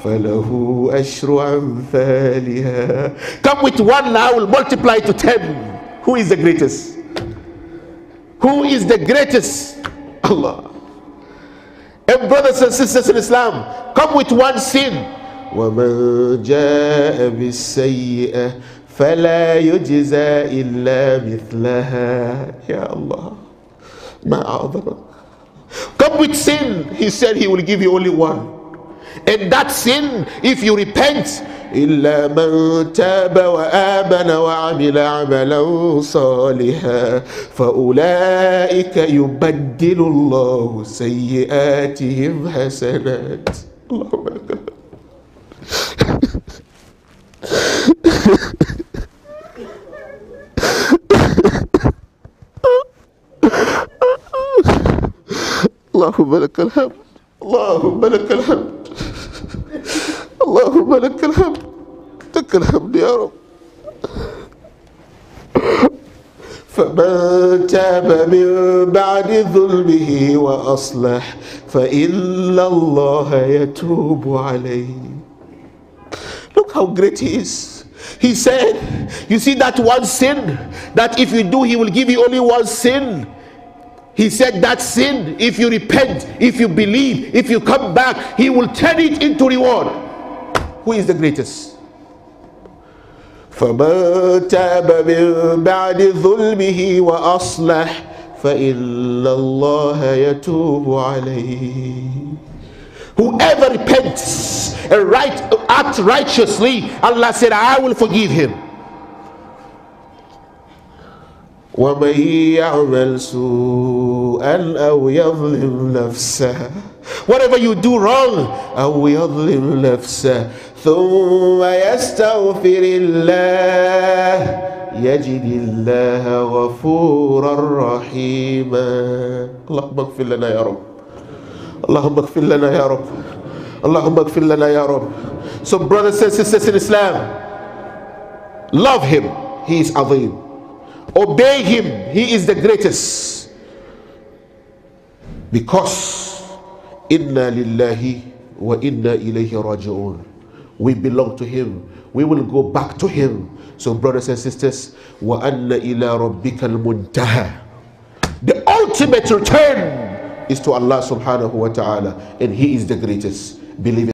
فله أشر أمثالها. Come with one now, will multiply to 10. Who is the greatest? Who is the greatest? Allah. And brothers and sisters in Islam, come with one sin. وَمَنْ جَاءَ بِالسَّيِّئَةِ فَلَا يُجْزَى إِلَّا مِثْلَهَا. Ya Allah. مَا أَعْظَمَكَ. Come with sin. He said he will give you only one. And that sin, if you repent, إلا من تاب وآمن وعمل عملا صالحا فأولئك يبدل الله سيئاتهم حسنات. اللهم لك اللهم لك الحمد. اللهم لك الحمد. اللهم لك الحمد. لك الحمد يا رب. فمن تاب من بعد ظلمه وأصلح فإن الله يتوب عليه. Look how great he is. He said, you see that one sin, that if you do, he will give you only one sin. He said that sin, if you repent, if you believe, if you come back, he will turn it into reward. Who is the greatest? فَمَنْ تَابَ مِنْ بَعْدِ ظُلْمِهِ وَأَصْلَحَ فَإِنَّ اللَّهَ يَتُوبُ عَلَيْهِ. Whoever repents and acts righteously, Allah said, I will forgive him. وَمَنْ يَعْمَلْ سُوءًا أَوْ يَظْلِمْ نَفْسَهُ. Whatever you do wrong, أَوْ يَظْلِمْ نَفْسَهُ ثُمَّ يَسْتَغْفِرِ اللَّهَ يَجِدِ اللَّهَ غَفُورًا رَحِيمًا. اللهم اغفر لنا يا رب. اللهم اغفر لنا يا رب. اللهم اغفر لنا يا رب. So brothers and sisters in Islam, love him, he is azim. Obey him, he is the greatest. Because inna lillahi wa inna ilayhi raji'un. We belong to him, we will go back to him. So brothers and sisters, wa anna ila rabbika al-muntaha. The ultimate return is to Allah subhanahu wa ta'ala, and he is the greatest. Believe it.